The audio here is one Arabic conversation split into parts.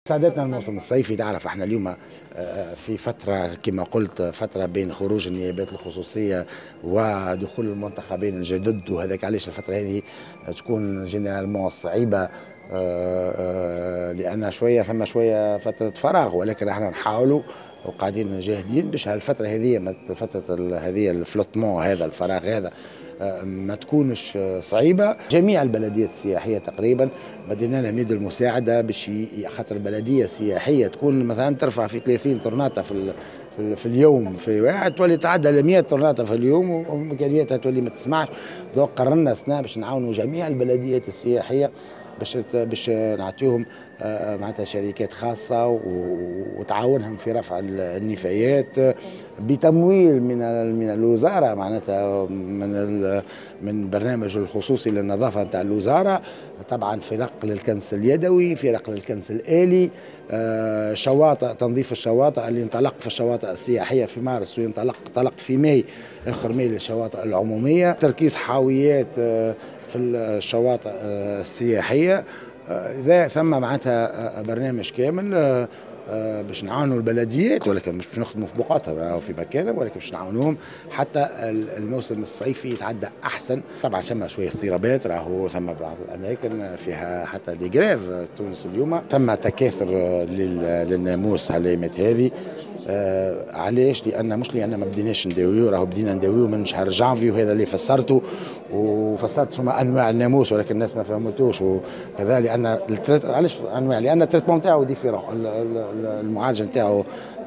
سعادتنا الموسم الصيفي. تعرف احنا اليوم في فترة كما قلت، فترة بين خروج النيابات الخصوصية ودخول المنتخبين الجدد، وهذاك علاش الفترة هذه تكون جينيرالمون صعيبة لأن ثم شوية فترة فراغ، ولكن احنا نحاولوا وقاعدين جاهدين باش هالفترة هذه، فترة هذه الفلوتمون، هذا الفراغ هذا ما تكونش صعيبه. جميع البلديات السياحيه تقريبا بدينا لهم يد المساعده باش خاطر بلديه سياحيه تكون مثلا ترفع في 30 طرناطه في اليوم، في واحد تولي تعدى ل 100 طرناطه في اليوم وامكانياتها تولي ما تسمعش. دونك قررنا السنه باش نعاونوا جميع البلديات السياحيه باش نعطيهم معناتها شركات خاصة وتعاونهم في رفع النفايات بتمويل من الوزارة، معناتها من برنامج الخصوصي للنظافة نتاع الوزارة. طبعا فرق للكنس اليدوي، فرق للكنس الآلي، شواطئ، تنظيف الشواطئ اللي انطلق في الشواطئ السياحية في مارس وانطلق في ماي، آخر ماي للشواطئ العمومية، تركيز حاويات في الشواطئ السياحية. إذا ثم معناتها برنامج كامل باش نعاونوا البلديات، ولكن مش باش نخدموا في بقعتها او في مكانهم، ولكن باش نعاونوهم حتى الموسم الصيفي يتعدى احسن. طبعا ثم شويه اضطرابات، راهو ثم بعض الاماكن فيها حتى دي جريف. تونس اليوم ثم تكاثر للناموس هالايامات هذه. علاش؟ لان ما بديناش نداويو، راهو بدينا نداويو من شهر جانفي، وهذا اللي فسرته وفسرت شنو انواع الناموس، ولكن الناس ما فهمتوش وكذا. لان علاش انواع؟ لان التريتمون نتاعو ديفيرون، المعالجه نتاعو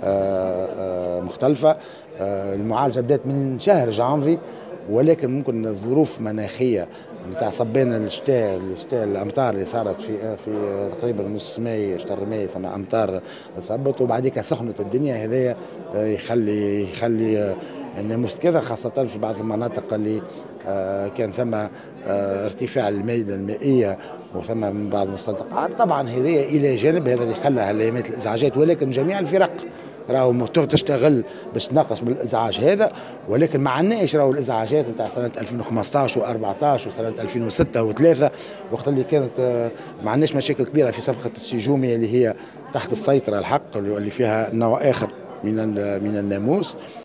مختلفه. المعالجه بدات من شهر جانفي، ولكن ممكن الظروف مناخيه نتاع صبينا الشتاء الامطار اللي صارت في تقريبا نص ماي، شهر ماي، ثم امطار صبت وبعديك سخنت الدنيا. هذايا يخلي الناموس كذا، خاصة في بعض المناطق اللي كان ثم ارتفاع الميدة المائية وثم من بعض المستنقعات. طبعا هذايا إلى جانب هذا اللي خلى هالأيامات الإزعاجات، ولكن جميع الفرق راهو تشتغل باش تناقش بالازعاج هذا، ولكن ما عندناش راهو الازعاجات نتاع سنه 2015 و14 وسنه 2006 و3، وقت اللي كانت ما عندناش مشاكل كبيره في صفقه السجومي اللي هي تحت السيطره الحق، اللي فيها نوع اخر من الناموس.